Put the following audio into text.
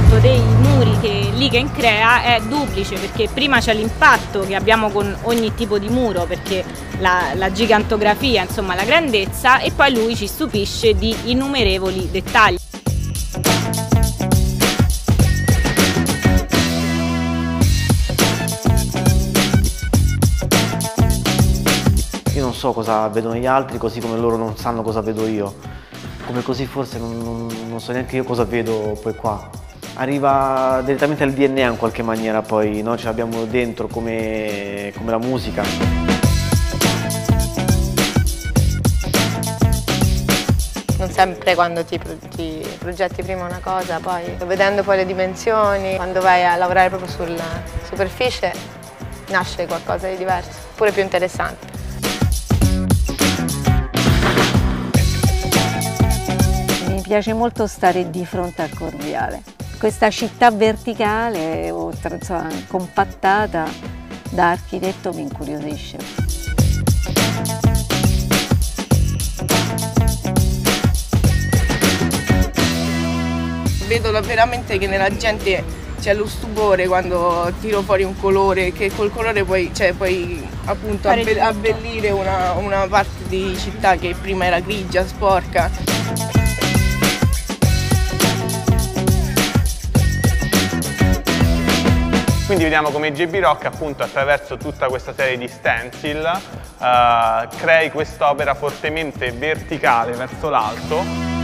l'impatto dei muri che l'Iken crea è duplice, perché prima c'è l'impatto che abbiamo con ogni tipo di muro, perché la gigantografia, insomma la grandezza, e poi lui ci stupisce di innumerevoli dettagli. Io non so cosa vedono gli altri, così come loro non sanno cosa vedo io. Come così forse non so neanche io cosa vedo poi qua. Arriva direttamente al DNA in qualche maniera, poi noi ce l'abbiamo dentro come la musica. Non sempre quando ti progetti prima una cosa, poi vedendo poi le dimensioni, quando vai a lavorare proprio sulla superficie, nasce qualcosa di diverso, pure più interessante. Mi piace molto stare di fronte al Corviale. Questa città verticale, oltre, insomma, compattata, da architetto mi incuriosisce. Vedo veramente che nella gente c'è lo stupore quando tiro fuori un colore, che col colore puoi appunto abbellire una parte di città che prima era grigia, sporca. Quindi vediamo come JB Rock, appunto, attraverso tutta questa serie di stencil crei quest'opera fortemente verticale verso l'alto.